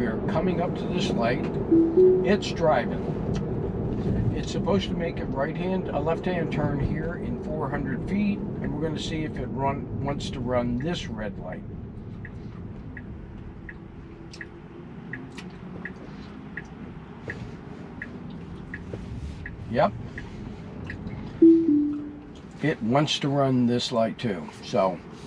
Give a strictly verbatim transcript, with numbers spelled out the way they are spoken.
are coming up to this light. It's driving. It's supposed to make a right-hand, a left-hand turn here in four hundred feet, and we're going to see if it run wants to run this red light. Yep. It wants to run this light too. So